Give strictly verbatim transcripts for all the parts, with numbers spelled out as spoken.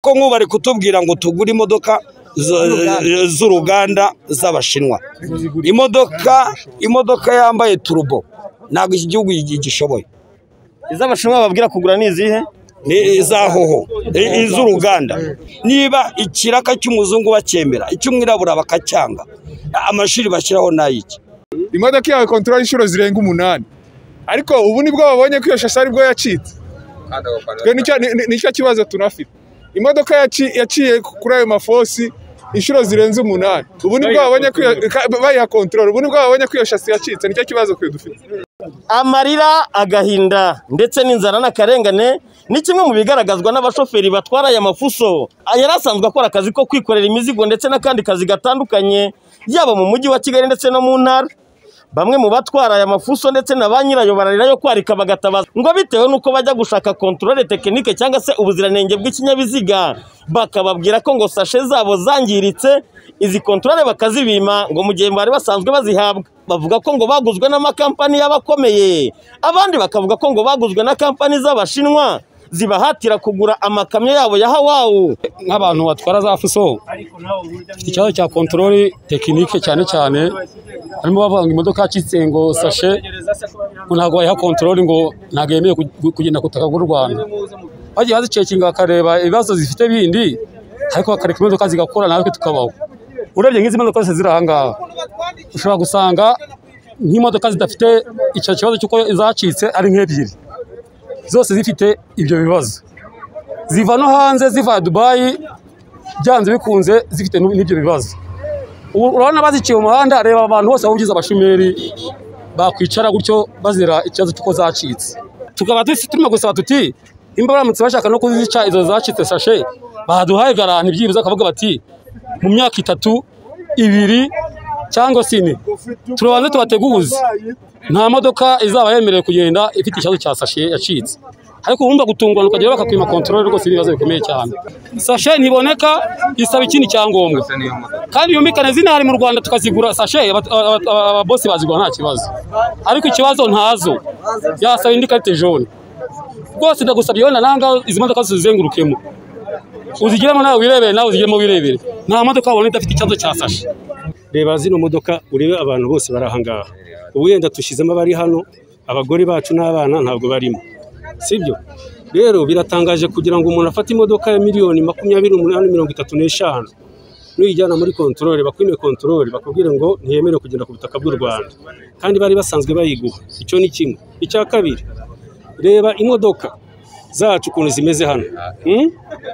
kuko nk'ubu bari kutubwira ngo tugure imodoka z'uruganda z'abashinwa. Imodoka imodoka yambaye turbo ntabwo iki gihugu gishoboye. Iz'abashinwa babwira kugura ni izihe? Ni izahoho iz'uruganda. Niba ikiraka cy'umuzungu bacyemera icy'umwirabura bakacyanga, amashuri bashyiraho nayiki. Imodoka yawe control inshuro zirenga umunani, ariko ubu nibwo babonye ko iyo shasi aribwo yacitse. Twe nicyo kibazo tunafite. Imodoka yaciye kuri ayo mafosi inshuro zirenze umunani, ubu nibwo babonye ko bayiha control, ubu nibwo babonye ko iyo shasi yacitse. Nicyo kibazo kwe dufite. Amarira, agahinda ndetse n'inzara n'akarengane ni kimwe mu bigaragazwa n'abashoferi batwara aya mafuso. Yari asanzwe akora akazi ko kwikorera imizigo ndetse n'akandi kazi gatandukanye yaba mu mujyi wa Kigali ndetse no mu ntara. Bamwe mu batwara aya mafuso ndetse na ba nyirayo bararira yo kwarika bagatabaza ngo bitewe nuko bajya gushaka controle technique cyangwa se ubuziranenge bw'ikinyabiziga bakababwira ko ngo sashe zabo zangiritse, izi controle bakazibima ngo mu gihe bari basanzwe bazihabwa. Bavuga ko ngo baguzwe n'amakampani y'abakomeye, abandi bakavuga ko ngo baguzwe na kampani z'abashinwa zibahatira kugura amakamyo yabo ya Hawawu. Nk'abantu batwara za fuso ikibazo cya controle technique cyane cyane harimo bavanga imodoka yacitse ngo sashe ngo ntabwo bayiha controle ngo ntabwo yemeye kugenda ku butaka bw'u Rwanda. Bagiye bazicekinga bakareba ibibazo zifite bindi, ariko bakareka imodoka zigakora natwe tukabaho. Urebye nk'izi modoka zose ziri aha ngaha ushobora gusanga nk'imodoka zidafite icyo kibazo cy'uko zacitse ari nk'ebyiri, zose zifite ibyo bibazo. Ziva no hanze, ziva Dubai, byanze bikunze zifite n'ibyo bibazo. Urabona baziciye mu muhanda, reba abantu bose babugize abashumeri bakwicara gutyo bazira ikibazo cy'uko zacitse. Tukaba turimo gusaba tuti imba baramutse bashaka no kuzica izo zacitse sashe baduhaye garanti byibuze akavuga bati mu myaka itatu ibiri cyangwa sine turabanze tubateguze nta modoka izaba yemerewe kugenda ifite ikibazo cya sashe yacitse. Ariko wumva gutungurana ukagera bakakwima control rwose ibibazo bikomeye cyane. Sashe ntiboneka isaba ikindi cyangombwa, kandi yumvikane zinahari mu Rwanda tukazigura sashe ababosi bazigura nta kibazo, ariko ikibazo ntazo yasaba indi carte jaune. Rwose ndagusabye wenda nanga izi modoka zizengurukemo uzigiremo nawe wirebere, nawe uzigiremo wirebere, nta modoka wabona idafite ikibazo cya sashe. Reba zino modoka urebe abantu bose barahangaha, ubu yenda tushizemo abari hano, abagore bacu n'abana ntabwo barimo, sibyo? Rero biratangaje kugira ngo umuntu afate imodoka ya miliyoni makumyabiri n'umunani mirongo itatu n'eshanu nuyijyana muri controle bakwime controle bakubwire ngo ntiyemerewe kugenda ku butaka bw'u Rwanda, kandi bari basanzwe bayiguha. Icyo ni kimwe. Icya kabiri, reba imodoka zacu ukuntu zimeze hano. hmm?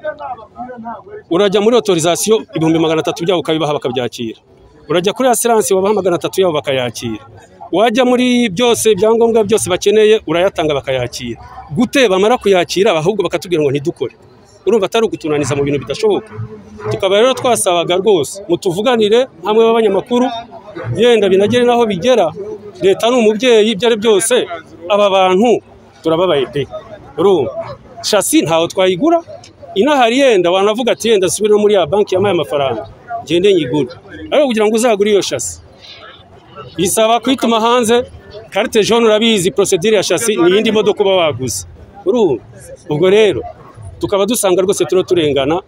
Urajya muri autorisation ibihumbi magana atatu byabo ukabibaha bakabyakira, urajya kuri assurance wabaha magana atatu yabo bakayakira, wajya muri byose byangombwa byose bakeneye urayatanga bakayakira. Gute bamara kuyakira ahubwo bakatubwira ngo ntidukore? Urumva atari ugutunaniza mu bintu bidashoboka. Tukaba rero twasabaga rwose mutuvuganire hamwe b'abanyamakuru, yenda binagere naho bigera. Leta n'umubyeyi byari byose, aba bantu turababaye pe. Urumva chassis ntaho twayigura, inahari yenda wanavuga ati yenda subira muri ya banki yamaye amafaranga gende nyigura, ariko kugira ngo uzagure iyo chassis bisaba kwituma hanze carte jaune. Urabizi procedure ya chassis ni yindi modoka uba waguze. Urumva ubwo rero tukaba dusanga rwose turo turengana.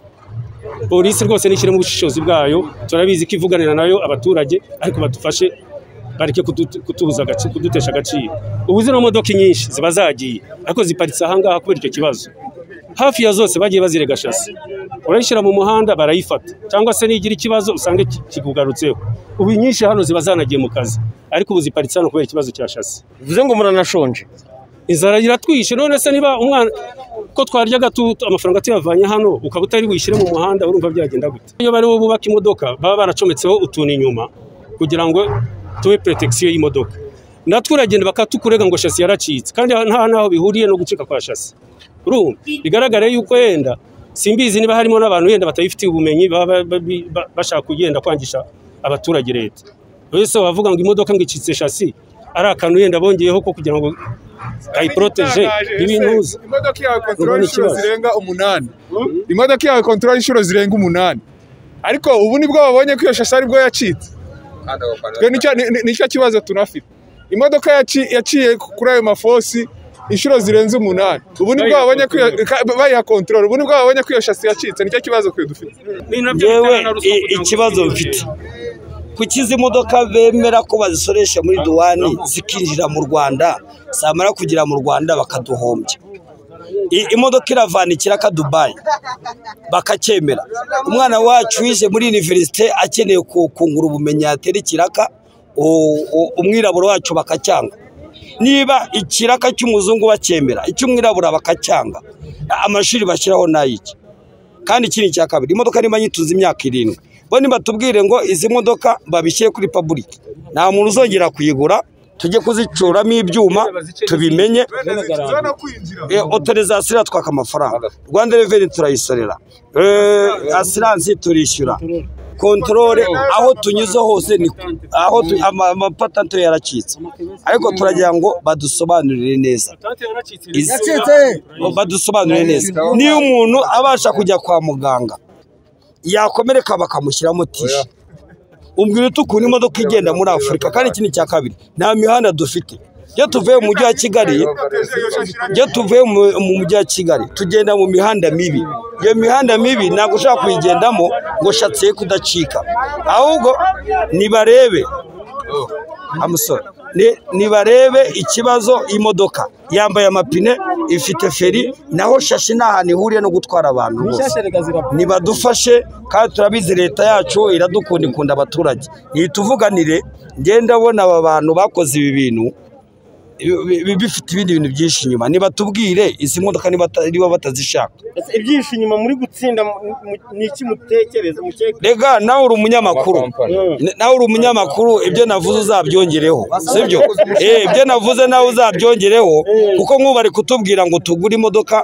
Polisi rwose nishyire mu bushishozi bwayo, turabizi ko ivuganira nayo abaturage, ariko badufashe bareke kutubuza agaciro, kudutesha agaciro. Ubu zino modoka nyinshi ziba zagiye ariko ziparitse aha ngaha kubera icyo kibazo. Hafi ya zose bagiye bazirega chassis, urayishyira mu muhanda barayifata, cyangwa se nigira ikibazo usange kikugarutseho. Ubu nyinshi hano ziba zanagiye mu kazi, ariko ubu ziparitse hano kubera ikibazo cya chassis. Bivuze ngo muranashonje, inzara iratwishe. None se niba umwana ko twaryaga amafaranga tuyavanye hano ukaba utari wishyire mu muhanda, urumva byagenda gute? Iyo bari bubaka imodoka baba baracometseho utuntu inyuma kugira ngo tuwe protection y'imodoka, natwe uragenda bakatukurega ngo chassis yaracitse, kandi nta naho bihuriye no gucika kwa chassis. Urumva bigaragara yuko yenda simbizi niba harimo n'abantu yenda batayifitiye ubumenyi bashaka kugenda kwangisha abaturage leta. Wese wavuga ngo imodoka ngo icitse chassis ari akantu yenda bongeyeho ko kugira ngo ayiproteje ibintuza. Imodoka yawe control inshuro zirenga umunani, imodoka yawe control inshuro zirenga umunani, ariko ubu nibwo babonye ko iyo chassis aribwo yacitse. Twe nicyo kibazo tunafite. Imodoka yaciye kuri ayo mafosi inshuro zirenze umunani. Ubu nibwo babonye ko bayiha control, ubu nibwo babonye ko iyo shasi yacitse. Nicyo kibazo kwe dufite. Yewe ikibazo mfite kuki izi modoka bemera ko bazisoresha muri duwani zikinjira mu Rwanda, samara kugira mu Rwanda bakaduhombya. Imodoka iravanikira ka Dubai bakacyemera. Umwana wacu wize muri universite akeneye kungura ubumenyi atera ikiraka, umwiraburo wacu bakacyanga. Niba ikiraka cy'umuzungu bacyemera, icy'umwirabura bakacyanga, amashuri bashyiraho nayiki. Kandi ikindi cya kabiri, imodoka niba nyituze imyaka irindwi, bo niba tubwire ngo izi modoka babishyire kuri public, nta muntu uzongera kuyigura, tujye kuzicuramo ibyuma tubimenye. Autorisation twaka amafaranga, Rwanda Revenue turayisorera, assurance turishyura, controle aho tunyuze hose ni aho amapatante yaracitse. Ariko turagira ngo badusobanurire neza, badusobanurire neza niyo umuntu abasha kujya kwa muganga yakomereka bakamushyiramo tishi. Umbwira ukuntu imodoka igenda muri Afurika. Kandi ikindi cya kabiri, nta mihanda dufite. Iyo tuvuye mu mujyi wa Kigali, iyo tuvuye mu mujyi wa Kigali tugenda mu mihanda mibi. Iyo mihanda mibi ntabwo ushaka kuyigendamo ngo shatse kudacika, ahubwo nibarebe amusore nibarebe ikibazo. Imodoka yambaye amapine, ifite feri, naho shashi n'ahantu ihuriye no gutwara abantu bose. Nibadufashe kandi turabizi leta yacu iradukunda, ikunda abaturage. Nituvuganire, ngenda bona aba bantu bakoze ibi bintu bifite ibindi bintu byinshi inyuma. Niba tubwire izi modoka niba batazishaka. Ibyinshi inyuma muri gutsinda ni iki mutekereza? Rega nawe uri umunyamakuru, nawe uri umunyamakuru, ibyo navuze uzabyongereho, sibyo? Eh, ibyo navuze nawe uzabyongereho, kuko nk'ubu bari kutubwira ngo tugure imodoka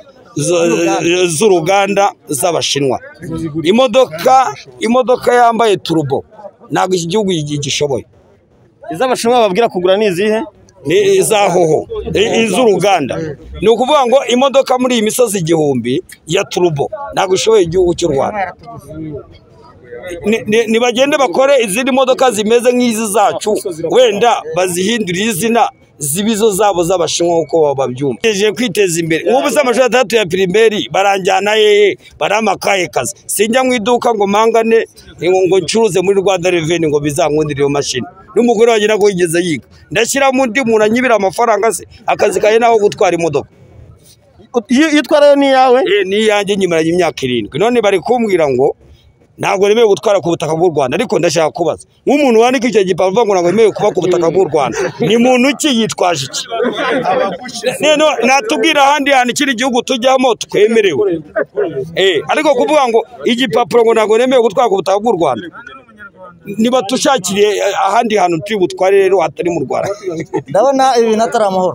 z'uruganda z'Abashinwa. Imodoka imodoka yambaye turbo ntabwo iki gihugu gishoboye. Iz'Abashinwa babwira kugura ni izihe? Ni izahoho, iz'uruganda. Ni ukuvuga ngo imodoka muri iyi misozi igihumbi ya turbo ntabwo ishoboye igihugu cy'u Rwanda. Nibagende bakore izindi modoka zimeze nk'izi zacu, wenda bazihindurire izina zibizo zabo z'Abashinwa uko babyumva. Ngeje kwiteza imbere. Nk'ubu se amashuri atatu ya primaire baranjyana hehe, baramakaye kazi. Sinjya mu iduka ngo mangane ngo ncuruze muri Rwanda Revenue ngo bizankundire iyo mashini. N'umugore wagira ngo yigeze yiga. Ndashyira mu ndi muntu anyibira amafaranga se, akazi kaye naho gutwara imodoka. Yitwara ni yawe? Eh, ni yanjye nyimara imyaka irindwi. None bari kumbwira ngo ntabwo remewe gutwara ku butaka bw'u Rwanda. Ariko ndashaka kubaza, nk'umuntu wandika icyo gipapuro ngo ntabwo remewe kuba ku butaka bw'u Rwanda, ni muntu ki yitwaje iki? Neno natubwira ahandi hantu ikindi gihugu tujyamo twemerewe. Eh, ariko kuvuga ngo igipapuro ngo ntabwo remewe gutwara ku butaka bw'u Rwanda, niba tushakiriye ahandi hantu turi butware rero hatari mu Rwanda. Ndabona ibintu atari amahoro.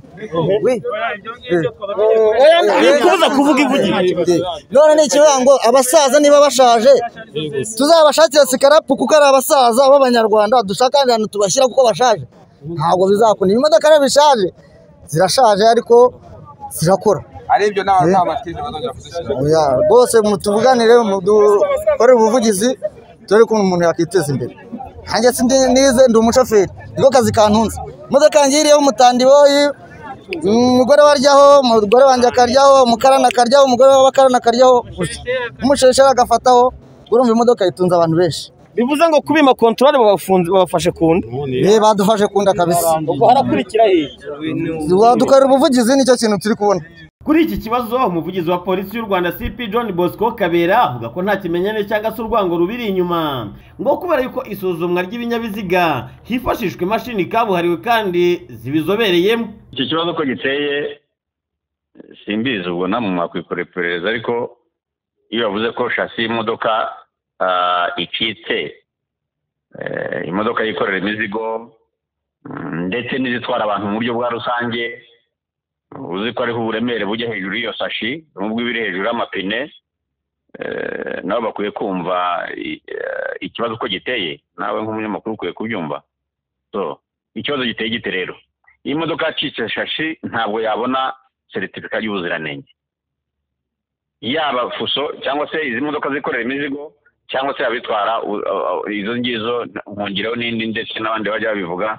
Kuza kuvuga ivugire. None ni ikivuga ngo abasaza niba bashaje tuzabashakira sikarapu kuko ari abasaza b'Abanyarwanda dushaka ahantu tubashyira kuko bashaje. Ntabwo bizakunda. Imodoka rero bishaje zirashaje ariko zirakora. Ari ibyo nawe ntabatize bazongera kuzishyira. Bose mutuvuganire mudukore ubuvugizi dore ko umuntu yakiteza imbere. Hanjye sindi nize ndi umushoferi, niko kazi kantunze. Imodoka ngiriyeho umutandiboyi, umugore waryaho, umugore wanjye akaryaho, umukarana akaryaho, umugore w'abakarana akaryaho, umusheshera agafataho. Urumva imodoka itunze abantu benshi. Bivuze ngo kubima controle babafunze babafashe kunda. Eh, badufashe kunda kabisa. Ubwo harakurikira he? Dukorera ubuvugizi nicyo kintu turi kubona. Kuri iki kibazo umuvugizi wa polisi y'u Rwanda C P John Bosco Kabera avuga ko nta kimenyane cyangwa se urwango rubiri inyuma, ngo kubera yuko isuzumwa ry'ibinyabiziga hifashishwa imashini kabuhariwe kandi zibizobereyemo. Iki kibazo ko giteye simbizi, ubwo namwe mwakwikora iperereza, ariko iyo bavuze ko shasi y'imodoka icitse, imodoka yikorera imizigo ndetse n'izitwara abantu mu buryo bwa rusange, uzi ko ariho uburemere bujya hejuru y'iyo sashi n'ubwo ibiri hejuru y'amapine, nabo bakwiye kumva ikibazo uko giteye. Nawe nk'umunyamakuru ukwiye kubyumva. So ikibazo giteye gite rero, iyi modoka yacitse shashi ntabwo yabona seritifika y'ubuziranenge, yaba fuso cyangwa se izi modoka zikorera imizigo cyangwa se abitwara izo ngizo, nkongereho n'indi ndetse n'abandi bajya babivuga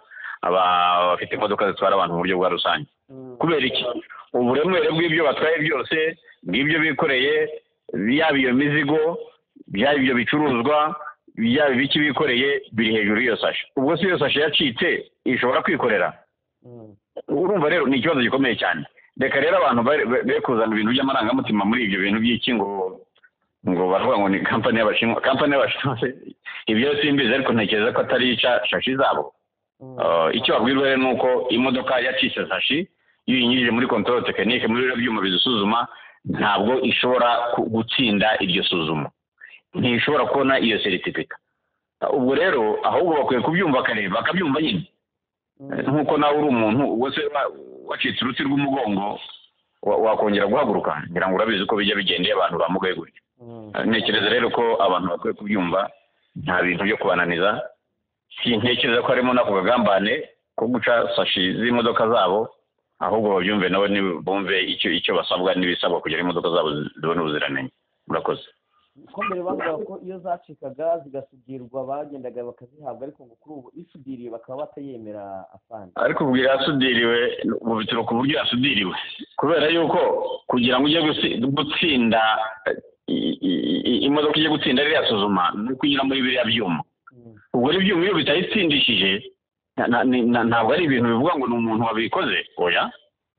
abafite imodoka zitwara abantu mu buryo bwa rusange. Kubera iki? Uburemere bw'ibyo batwaye byose n'ibyo bikoreye, yaba iyo mizigo, byaba ibyo bicuruzwa, byaba ibiki bikoreye biri hejuru y'iyo sashi. Ubwo si iyo sashi yacitse ishobora kwikorera. Urumva rero ni ikibazo gikomeye cyane. Reka rero abantu be kuzana ibintu by'amarangamutima muri ibyo bintu by'iki ngo ngo baravuga ngo ni kampani y'abashinwa. Kampani y'abashinwa ibyo simbizi, ariko ntekereza ko atari ica shashi zabo. Icyo babwirwa rero ni uko imodoka yacitse sashi, iyo uyinyujije muri control technique muri biro byuma bizisuzuma, ntabwo ishobora gutsinda iryo suzuma, ntishobora kubona iyo certificate. Ubwo rero ahubwo bakwiye kubyumva kare, bakabyumva nyine. Nkuko nawe uri umuntu wese wacitse uruti rw'umugongo wakongera guhaguruka, ngira ngo urabizi ko bijya bigendeye abantu bamugaye gutyo. Ntekereza rero ko abantu bakwiye kubyumva, nta bintu byo kubananiza. Sintekereza ko harimo n'ako kagambane ko guca sashi z'imodoka zabo, ahubwo babyumve nabo bumve icyo icyo basabwa n'ibisabwa kugira imodoka zabo zibone ubuziranenge. Murakoze. Ko mbere bavuga ko iyo zacikaga zigasudirwa bagendaga bakazihabwa, ariko ngo kuri ubu isudiriwe bakaba batayemera afande. Ariko kubwira yasudiriwe mu bitaro ku buryo yasudiriwe, kubera yuko kugira ngo ujye gutsinda imodoka ijye gutsinda ririya suzuma ni ukunyura muri biriya byuma. Ubwo rero ibyuma iyo bitayitsindishije ntabwo ari ibintu bivuga ngo ni umuntu wabikoze, oya,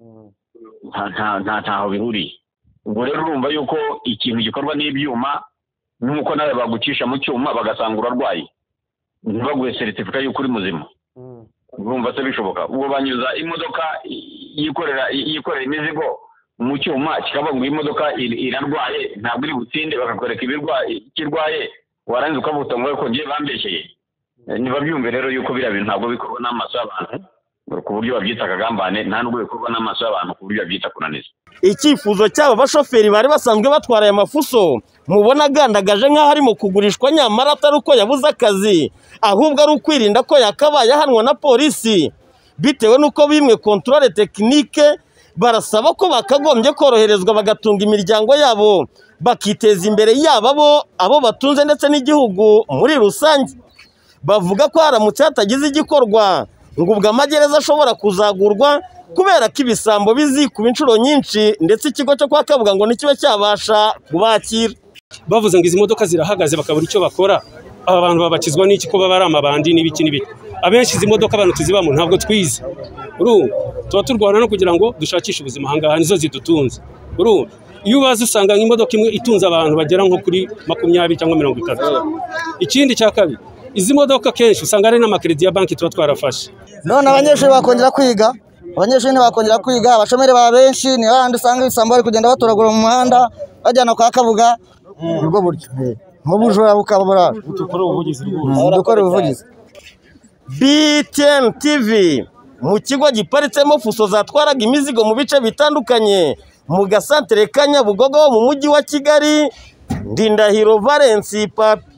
ntaho bihuriye. Ubwo rero urumva yuko ikintu gikorwa n'ibyuma, nk'uko nawe bagucisha mu cyuma bagasanga urarwaye, ntibaguhe certificate y'uko uri muzima. Urumva se bishoboka? Ubwo banyuza imodoka yikorera yikorera imizigo mu cyuma kikavuga ngo imodoka irarwaye, ntabwo iri gutsinde, bakakwereka ibirwaye kirwaye, warangiza ukavuga ngo ko ngiye bambeshyeye. Nibabyumve rero yuko biriya bintu ntabwo bikorwa n'amaso y'abantu ku buryo babyita akagambane, nta nubwo bikorwa n'amaso y'abantu ku buryo babyita kunaniza. Icyifuzo cy'aba bashoferi bari basanzwe batwara aya mafuso mubona agandagaje nk'aho arimo kugurishwa, nyamara atari uko yabuze akazi, ahubwo ari ukwirinda ko yakabaye ahanwa na polisi bitewe n'uko bimwe controle technique. Barasaba ko bakagombye koroherezwa bagatunga imiryango yabo, bakiteza imbere, yaba abo abo batunze ndetse n'igihugu muri rusange. Bavuga ko haramutse hatagize igikorwa ngo ubwo amagereza ashobora kuzagurwa kubera ko ibisambo bizikuba inshuro nyinshi, ndetse ikigo cyo kwa Kabuga ngo nikibe cyabasha kubakira. Bavuze ngo izi modoka zirahagaze bakabura icyo bakora, aba bantu babakizwa n'iki ko baba ari amabandi n'ibiki n'ibiki? Abenshi izi modoka abantu tuzibamo ntabwo twize. Urumva tuba turwana no kugira ngo dushakishe ubuzima ahangaha, nizo zidutunze. Urumva iyo ubaze usanga nk'imodoka imwe itunze abantu bagera nko kuri makumyabiri cyangwa mirongo itatu. Ikindi cya kabiri, izi modoka kenshi usanga ari n'amakredi ya banki tuba twarafashe. None abanyeshuri bakongera kwiga, abanyeshuri ntibakongera kwiga, abashomeri ba benshi ni handi usanga ibisambo bari kugenda batoragura mu muhanda bajyana kwa Kabuga. Nibwo buryo mu bujura bukabura dukora ubuvugizi dukora ubuvugizi. B T N T V mu kigo giparitsemo fuso zatwaraga imizigo mu bice bitandukanye mu gasantere ka Nyabugogo mu mujyi wa Kigali. Ndindahiro Valence Papi.